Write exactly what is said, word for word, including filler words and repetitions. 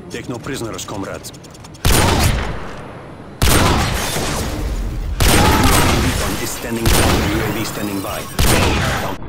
Take no prisoners, comrades. Is standing by. U A V standing by.